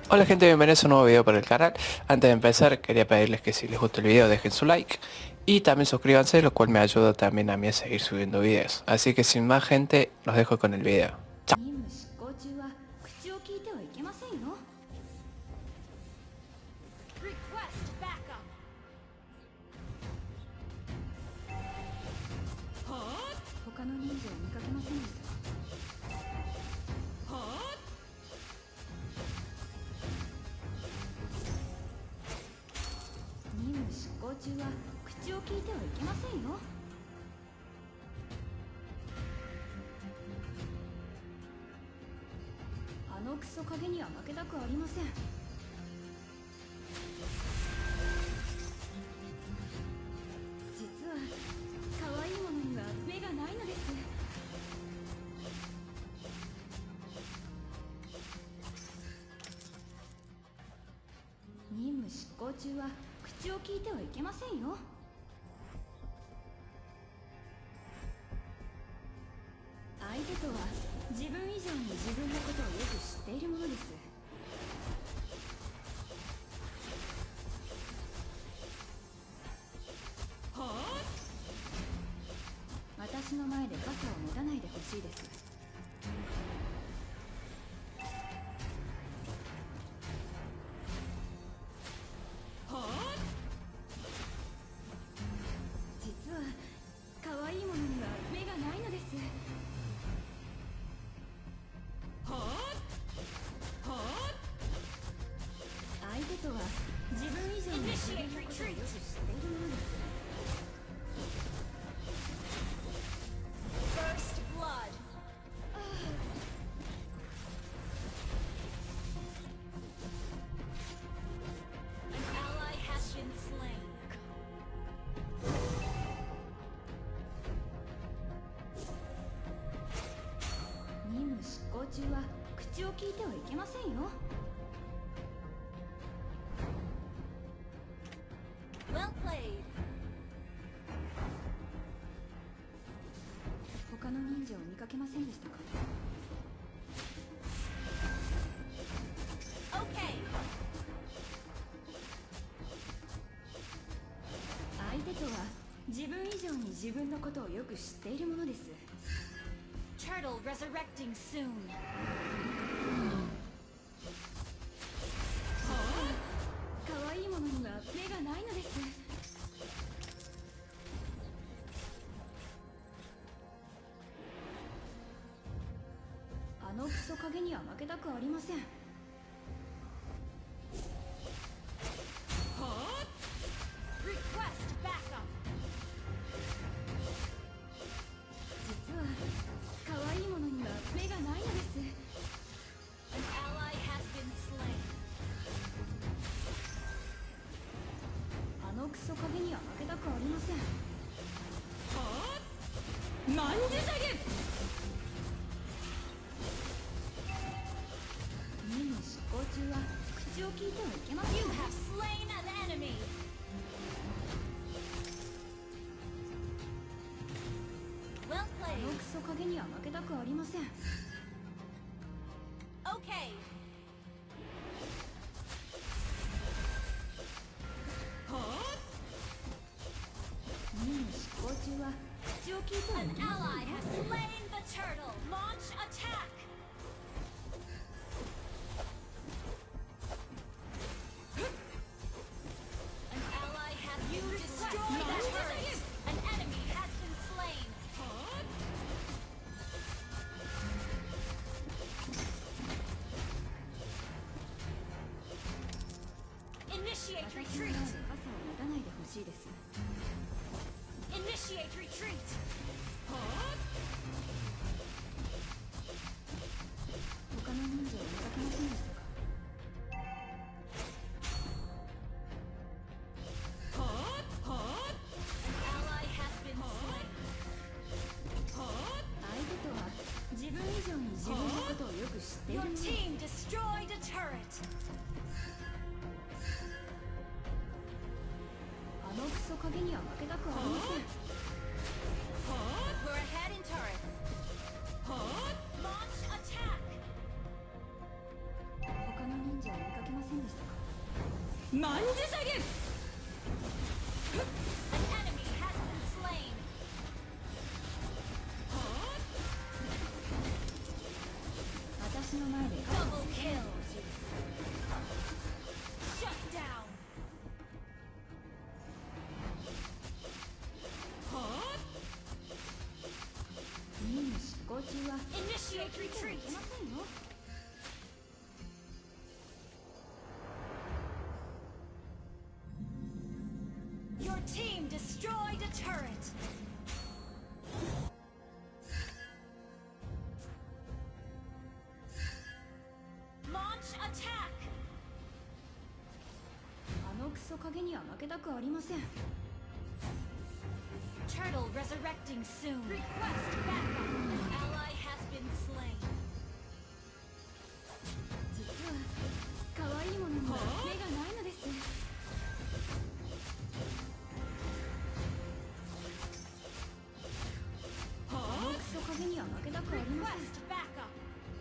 Hola gente, bienvenidos a un nuevo video para el canal. Antes de empezar quería pedirles que si les gusta el video dejen su like y también suscríbanse, lo cual me ayuda también a mí a seguir subiendo videos. Así que sin más gente, los dejo con el video. Chao. クソ影には負けたくありません。実は可愛いものには目がないのです。任務執行中は口を聞いてはいけませんよ。相手とは自分以上に自分のことをよく知っているものです。私の前で傘を持たないでほしいです。実は可愛いものには目がないのです。相手とは自分以上に自分のことをよく知っているものです。任務執行中は口を聞いてはいけませんよ。他の忍者を見かけませんでしたか？相手とは自分以上に自分のことをよく知っているものです。 Turtle resurrecting soon. 可愛いものには目がないのです。あのクソ影には負けたくありません。実は可愛いものには目がないのです。あのクソ影には負けたくありません。なんで下げ任務執行中は口を聞いてはいけません。 You have slain an enemy. あのクソ影には負けたくありません。 Okay. 任務執行中は口を聞いてはい An けま ally せんよ。 has slain the turtle. Launch attack. An ally has destroyed the turret. An enemy has been slain. Initiate 私の前で retreat. 傘を持たないでほしいです。 Initiate retreat. 他の忍者を見かけませんでしたか？ An ally has been slain. 相手とは自分以上に自分のことをよく知っている Your ものです。 team destroyed a turret. あのクソ影には負けたくありません。 We're ahead in turret. Launch attack. 他の忍者を見かけ万字下げ An enemy has been slain. 私の前で Double kill. Shut down. 任務執行中は Initiate いけ retreat. ませんよ Your team destroyed a turret. Launch attack. あのクソ影には負けたくありません Turtle resurrecting soon. Request backup. An ally has been slain. 実は可愛いものには目がないのですあのクソ影には負けたくありません Request backup.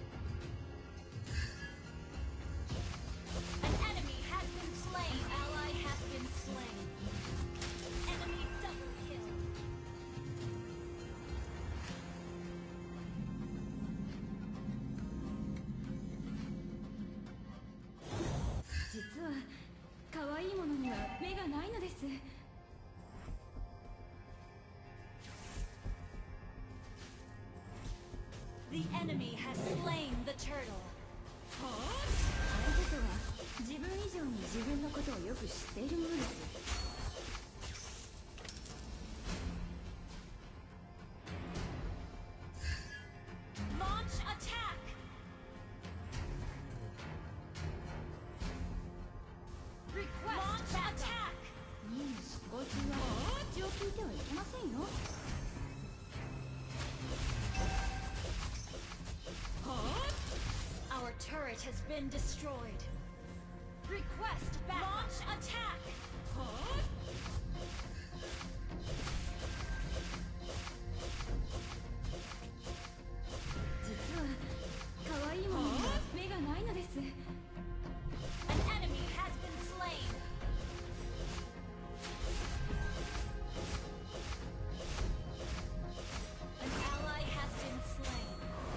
An enemy has been slain. Ally has been slain. Enemy double kill. 実は可愛いものには目がないのです The enemy has slain the turtle. 相手とは自分以上に自分のことをよく知っているものです Launch attack. Request launch attack. 任務執行中は口を聞いてはいけませんよ Our turret has been destroyed. Request back. Launch attack. 可愛いものには目がないのです An enemy has been slain. An ally has been slain.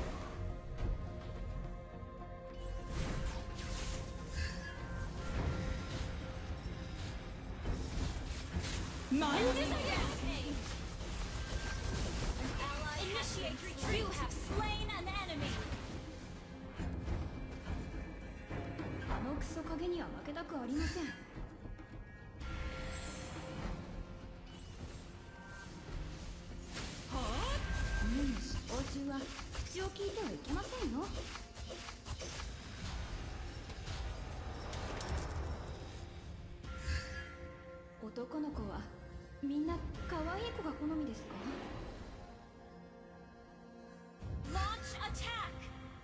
Rampage. An ally initiate retreat. You have slain an enemy. あのクソ影には負けたくありません任務執行中は口を聞いてはいけませんよ男の子はみんな可愛い子が好みですか Launch attack.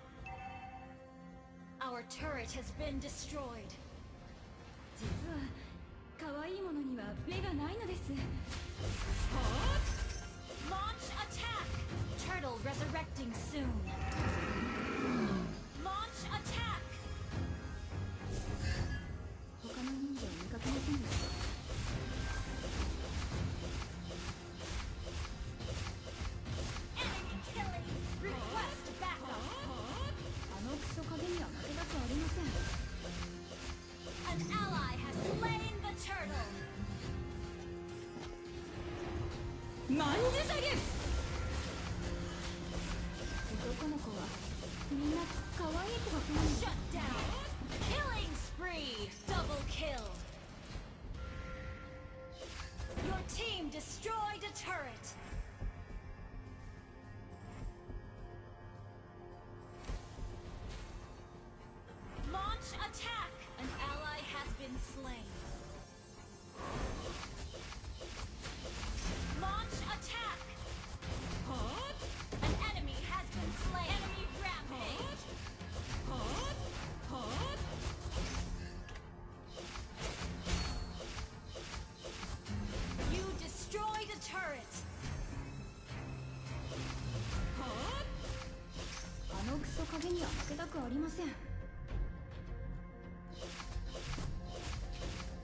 Our turret has been destroyed. 実は可愛いものには目がないのです Launch attack. Turtle resurrecting soon. Launch attack. 他の忍者を見かけませんでした Enemy killing. Request backup. あのクソ影には負けたくありません An ally has slain the turtle. 万字下げ男の子はみんな可愛い子が好み Shut down. Killing spree. Double kill. Your team destroyed a turret. Launch attack. An ally has been slain. Launch attack. An enemy has been slain. Enemy rampage. You destroyed a turret. あのクソ影には負けたくありません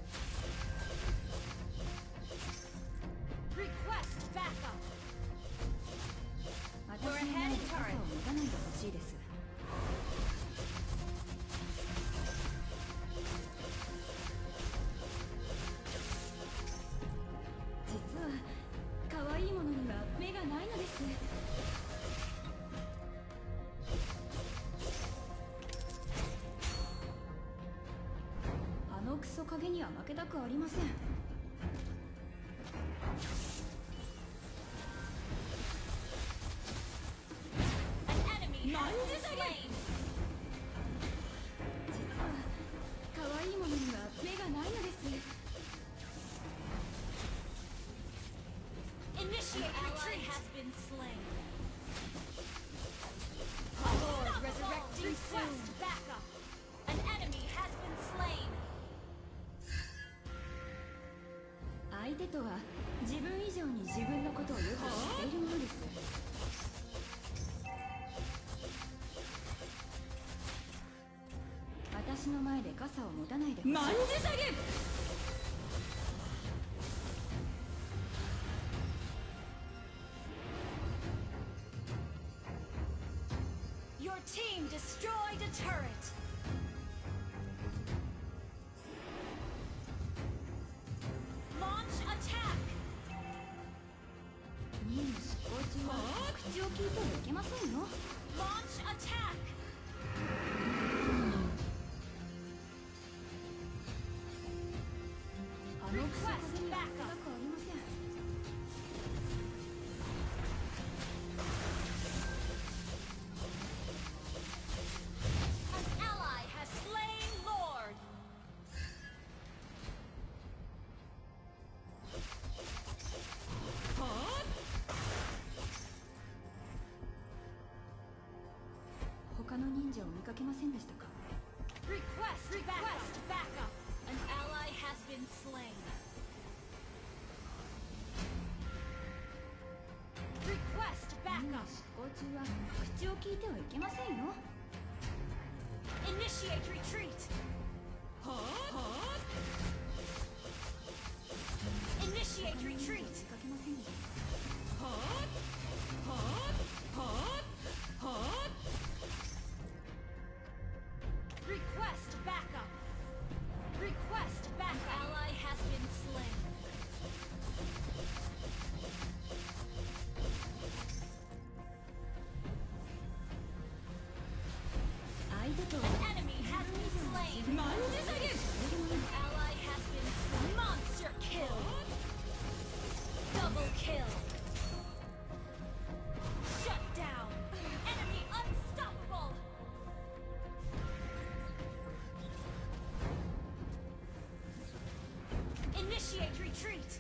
ないのです。あのクソ影には負けたくありません。 何時下げ。 実は可愛いものには目がないのです。 Initiate retreat has been slain. Lord resurrecting Request backup. An enemy has been slain. 相手とは自分以上に自分のことをよく知っているものです。私の前で傘を持たないでほしい。 万字下げ。Your team destroyed a turret. Launch attack. 任務執行中は口を聞いてはいけませんよ。 Launch attack. あのクソ風には負けたくありません。 An ally has slain Lord. 他の忍者を見かけませんでしたか？ Request backup. An ally has been slain. Request 任務 backup. 執行中は口を聞いてはいけませんよ。 Initiate retreat. Initiate 他の忍者を retreat. 見かけませんでしたか？ Request backup. Request backup. An ally has been slain. An enemy has been slain. An ally has been slain. Monster kill. Double kill. Shut down. Enemy unstoppable. Initiate retreat.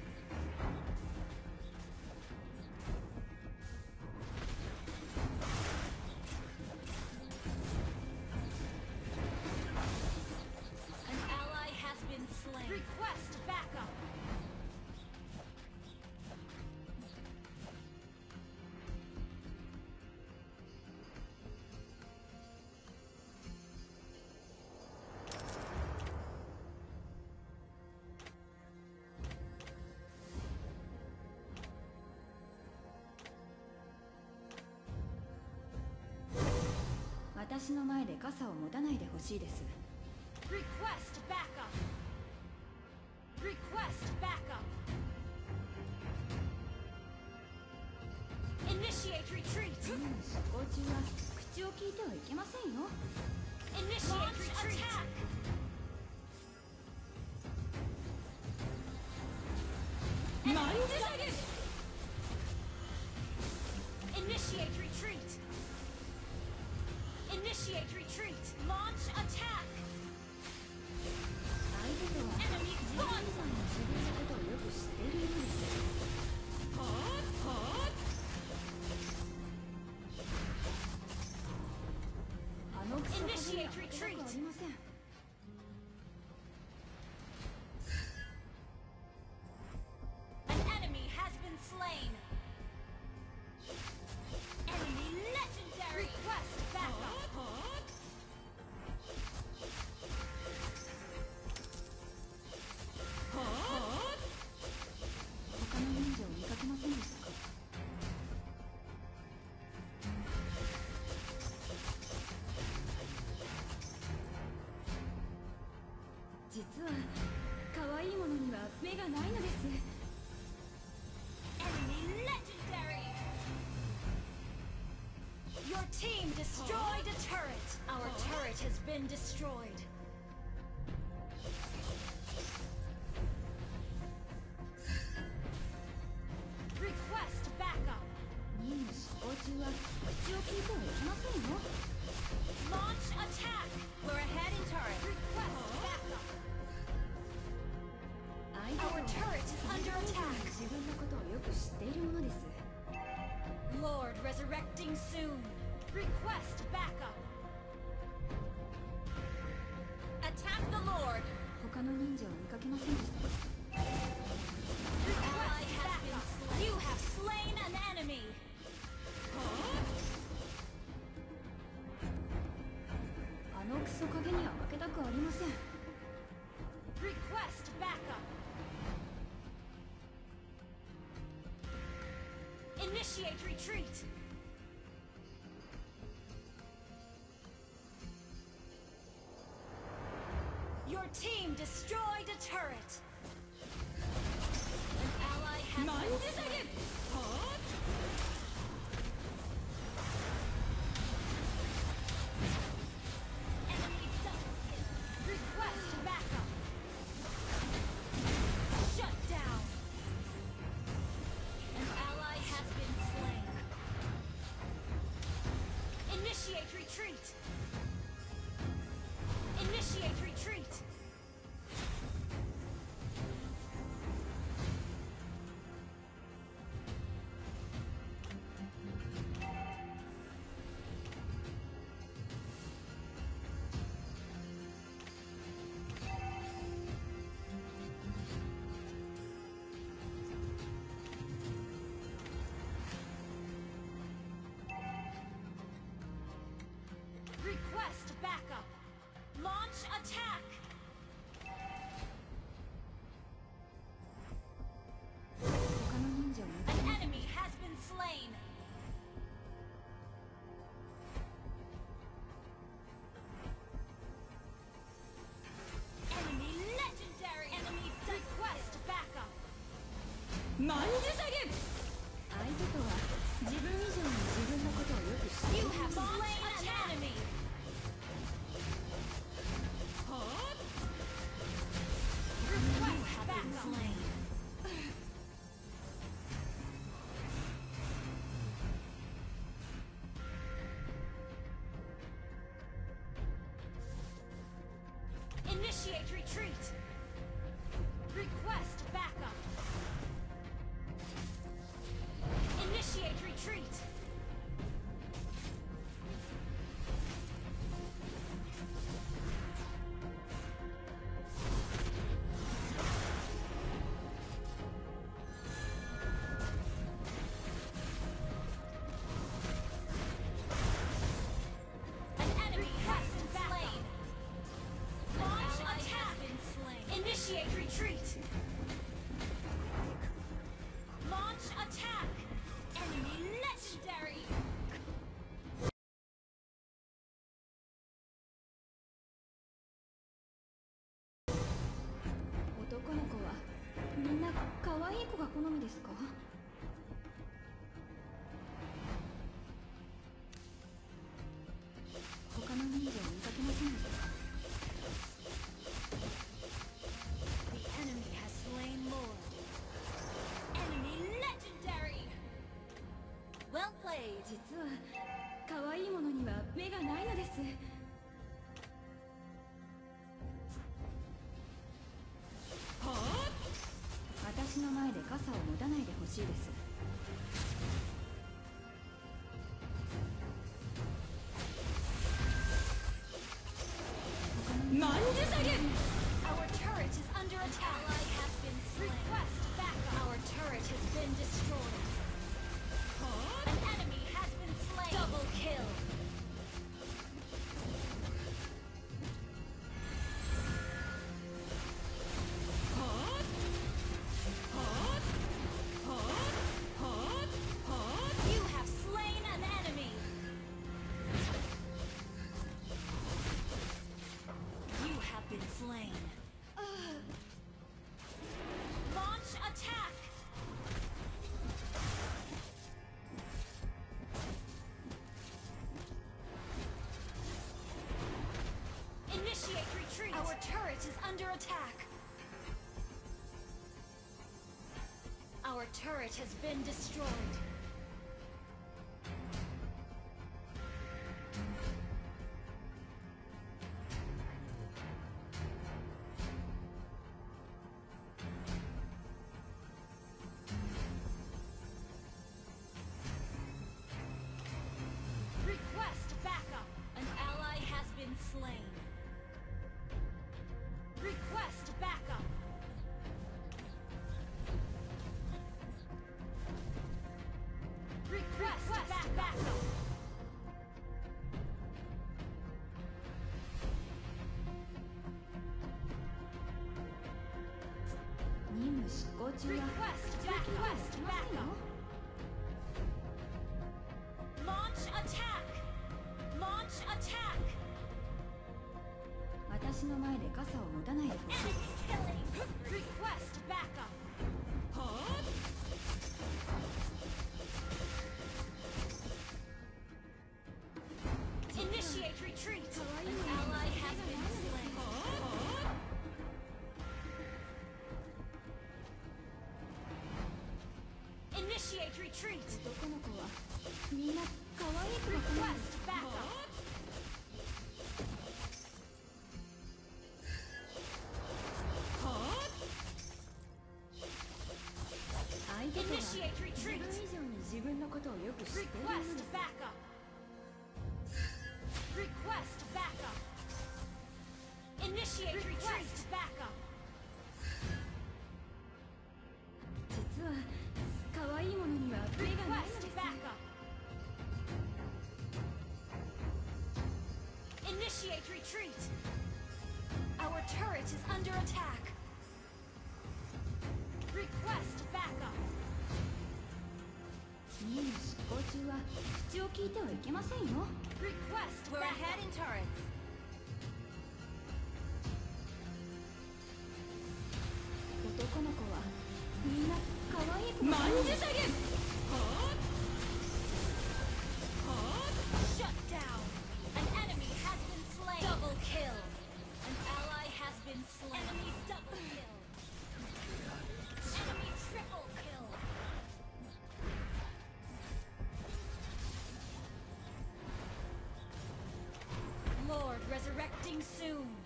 An ally has been slain. Request backup. Request 私の前で傘を持たないでほしいです。 Request backup. Request backup. Initiate retreat. 任務執行中は口を聞いてはいけませんよ。 Initiate retreat. Initiate retreat. Initiate retreat. Launch attack. 相手とは Enemy 自分以上 gone. に自分のことをよく知っているようです。あのクソ風には Initiate 負けたく retreat. ありません。 An enemy has been slain. Enemy legendary. Request backup. team destroyed a turret. Our turret has been destroyed. Request backup. 任務執行中は口を聞いてはいけませんよ。 Launch attack. We're ahead in turret. Request backup. Our turret is under attack. 自分のことをよく知っているものです。 Lord resurrecting soon. Request backup. Attack the Lord. 他の忍者を見かけませんでした。 Ally has been slain. You have slain an enemy. あのクソ影には負けたくありません。 Request backup. Initiate retreat. Your team destroyed a turret. An ally has been slain. Enemy double kill. Request backup. Shut down. An ally has been slain. Initiate retreat. Initiate retreat. Request backup. Launch attack. An enemy has been slain. Enemy legendary. Enemy request backup. 相手とは自分以上に自分のことをよく知ってい You る。 have slain an enemy. Request backup. Initiate retreat. Request backup. Initiate retreat. An enemy has been slain. Launch attack. Initiate retreat. Launch attack. Enemy legendary. 男の子はみんな可愛い子が好みですか？他の忍者を見かけませんでした。 The enemy has slain Lord. Enemy legendary. Well played. 実は可愛いものには目がないのです。私の前で傘を持たないでほしいです。 Our turret is under attack. Ally has been slain. Request backup. Our turret has been destroyed. An enemy has been slain. Double kill. is under attack. Our turret has been destroyed. Request backup. An ally has been slain. Request backup. Request backup. 任務執行中は Request backup. Launch attack. Launch attack. 私の前で傘を持たないでほしい Enemy killing. Request backup. Initiate retreat. An ally has been slain. Initiate retreat. 男の子はみんな可愛い子が好む Request backup. Initiate 自 retreat. 分以上に自分のことをよく知っているものです Request backup. Request backup. Initiate retreat. Backup. 実は可愛いものには目がないの Request です backup. Initiate retreat. Our turret is under attack. Request backup. 任務執行中は口を聞いてはいけませんよ Request We're backup. ahead in turrets. 男の子はみんな可愛い子が好む Shut down. An enemy has been slain. Double kill. An ally has been slain. Enemy double kill. Enemy triple kill. Lord resurrecting soon.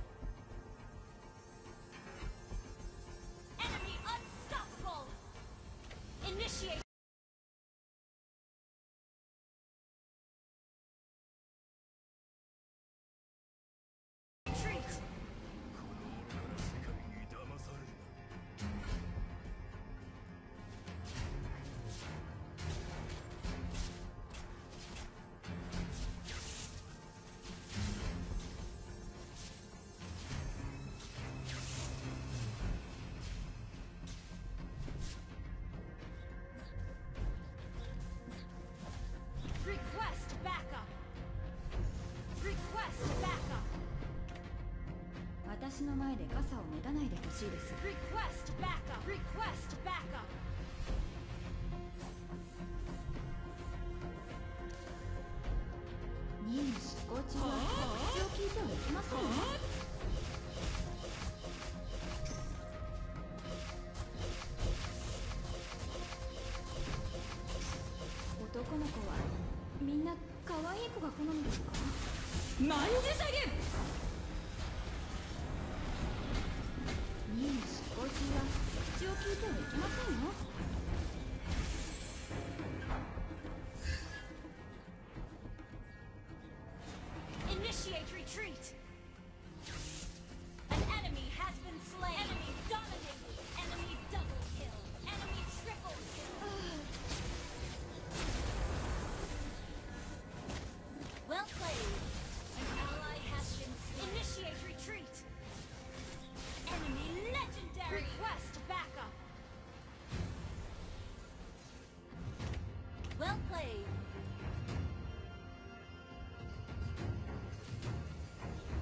Enemy unstoppable. Initiate. Retreat. 世界に騙されるな。 Request backup. Request backup. 私の前で傘を持たないでほしいです Request backup. Request backup. 任務執行中は口を聞いてはいけませんよ男の子はみんな可愛い子が好みですか任務執行中は口を聞いてはいけませんよ Initiate retreat. An enemy has been slain. Enemy dominated. Enemy double kill. Enemy triple kill. Well played. An ally has been slain. Initiate retreat. Enemy legendary. Request backup. Well played.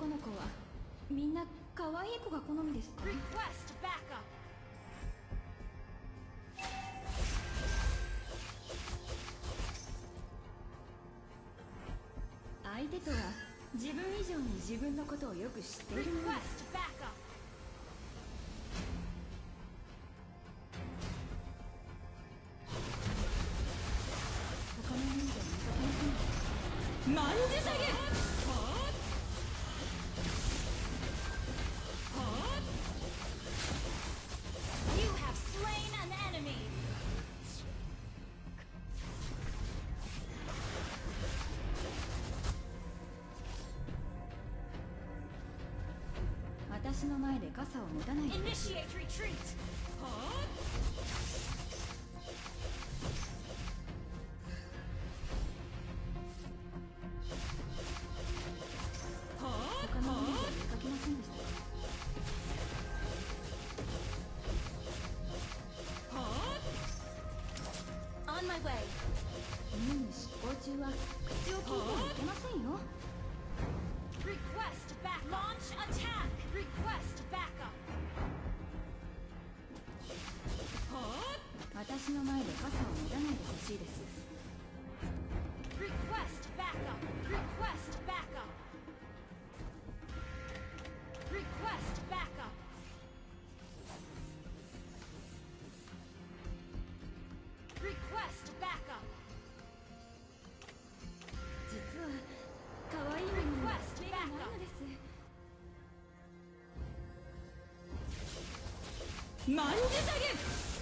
男の子はみんな可愛い子が好みですか？ Request backup. 相手とは自分以上に自分のことをよく知っているものです。 Request backup. 他の人では見かけませんでした。 万字下げ。 You have slain an enemy. 私の前で傘を持たないでください。 Initiate retreat. 他の人では見かけませんでしたか？ On my way. 任務執行中は口を聞いてはいけませんよ。 Request back. Launch attack. Request backup. 私の前で傘を持たないでほしいです。 Request backup. Request backup. Request backup. Request backup. 実は可愛いものに目がないのです。 万字下げ。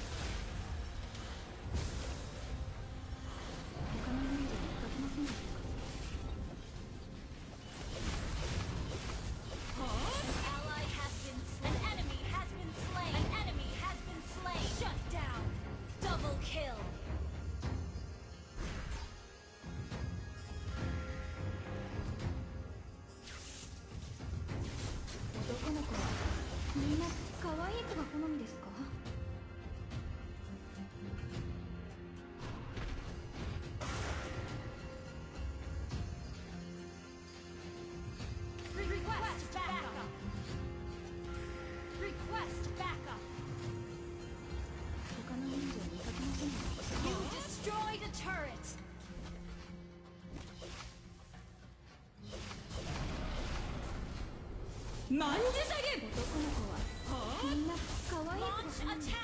他の人では見かけませんでしたか？ Ally has been slain. An enemy has been slain. An enemy has been slain. Shut down. Double kill. 男の子はみんな可愛い子が好みですか？ Request backup. Request backup. 他の人では見かけませんでしたか？ You destroyed a turret. 万字下げ。 男の子はみんな可愛い子が Launch 好みです。 attack.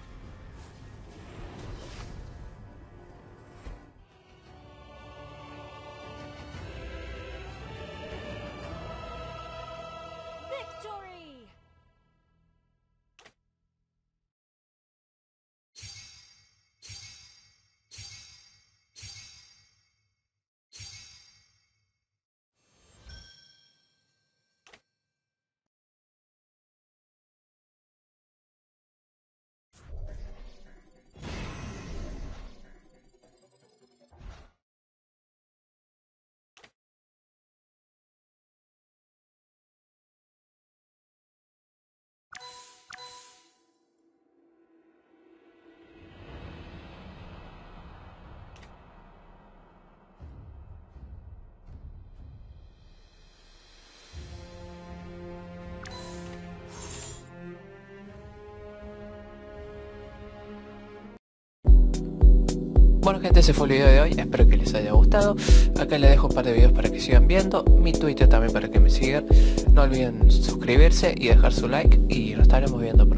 Victory. Bueno gente, ese fue el video de hoy, espero que les haya gustado. Acá les dejo un par de videos para que sigan viendo, mi Twitter también para que me sigan. No olviden suscribirse y dejar su like y nos estaremos viendo pronto.